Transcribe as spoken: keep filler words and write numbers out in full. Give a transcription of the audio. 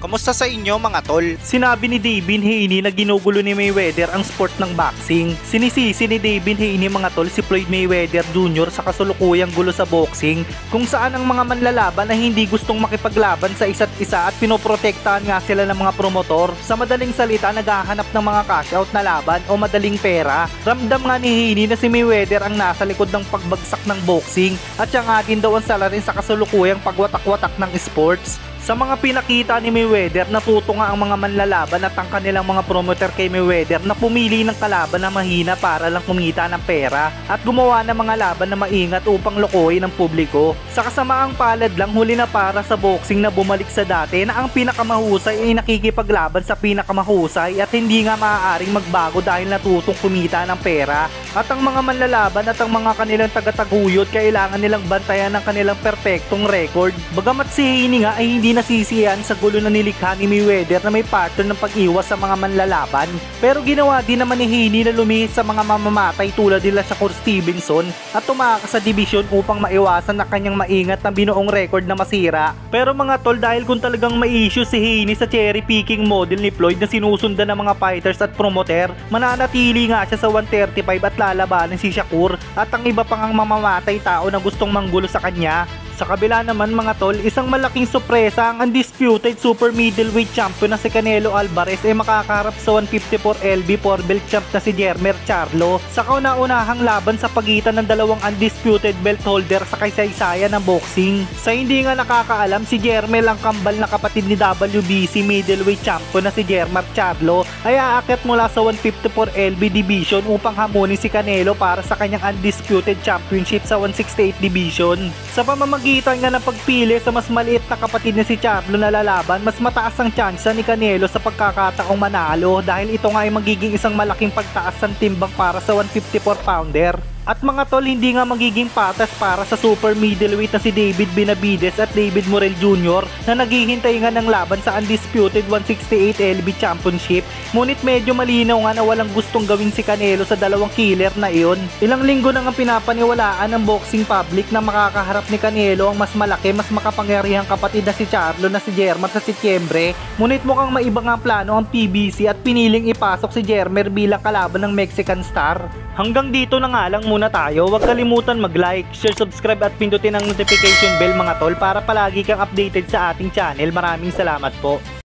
Kamusta sa inyo mga tol? Sinabi ni Devin Haney na ginugulo ni Mayweather ang sport ng boxing. Sinisisi ni Devin Haney mga tol si Floyd Mayweather Junior sa kasulukuyang gulo sa boxing, kung saan ang mga manlalaban na hindi gustong makipaglaban sa isa't isa at pinoprotektahan nga sila ng mga promotor. Sa madaling salita, naghahanap ng mga cash out na laban o madaling pera. Ramdam nga ni Haney na si Mayweather ang nasa likod ng pagbagsak ng boxing at siya nga din daw ang salarin sa kasulukuyang pagwatak-watak ng sports. Sa mga pinakita ni Mayweather, natuto nga ang mga manlalaban at ang kanilang mga promoter kay Mayweather na pumili ng kalaban na mahina para lang kumita ng pera at gumawa ng mga laban na maingat upang lokohin ng publiko. Sa kasamaang palad lang, huli na para sa boxing na bumalik sa dati na ang pinakamahusay ay nakikipaglaban sa pinakamahusay at hindi nga maaaring magbago dahil natutong kumita ng pera. At ang mga manlalaban at ang mga kanilang tagataguyod kailangan nilang bantayan ng kanilang perpektong record. Bagamat si Haney nga ay hindi nasisiyan sa gulo na nilikha ni Mayweather na may pattern ng pag-iwas sa mga manlalaban, pero ginawa din naman ni Haney na lumihis sa mga mamamatay tulad nila Shakur Stevenson at tumakas sa dibisyon upang maiwasan na kanyang maingat na binuong record na masira. Pero mga tol, dahil kung talagang may issue si Haney sa cherry picking model ni Floyd na sinusundan ng mga fighters at promoter, mananatili nga siya sa one thirty-five at lalabanan si Shakur at ang iba pang ang mamamatay tao na gustong manggulo sa kanya. Sa kabila naman mga tol, isang malaking sorpresa ang undisputed super middleweight champion na si Canelo Alvarez ay makakaharap sa one fifty-four L B four belt champ na si Jermell Charlo sa kauna-unahang laban sa pagitan ng dalawang undisputed belt holder sa kaysaysayan ng boxing. Sa hindi nga nakakaalam, si Jermell ang kambal na kapatid ni W B C middleweight champion na si Jermell Charlo ay aakyat mula sa one fifty-four L B division upang hamunin si Canelo para sa kanyang undisputed championship sa one sixty-eight division. Sa pamamagitan nga ng pagpili sa mas maliit na kapatid ni si Charlo na lalaban, mas mataas ang tsansa ni Canelo sa pagkakataong manalo dahil ito nga ay magiging isang malaking pagtaas ng timbang para sa one fifty-four pounder. At mga tol, hindi nga magiging patas para sa super middleweight na si David Benavidez at David Morrell Junior na naghihintay nga ng laban sa undisputed one sixty-eight L B championship. Ngunit medyo malinaw nga na walang gustong gawin si Canelo sa dalawang killer na iyon. Ilang linggo nang ang pinapaniwalaan ng boxing public na makakaharap ni Canelo ang mas malaki, mas makapangyarihang kapatid na si Charlo na si Jermell sa Setyembre. Ngunit mukhang maiba nga plano ang P B C at piniling ipasok si Jermell bilang kalaban ng Mexican star. Hanggang dito na nga lang muna tayo. Huwag kalimutan mag-like, share, subscribe at pindutin ang notification bell mga tol para palagi kang updated sa ating channel. Maraming salamat po.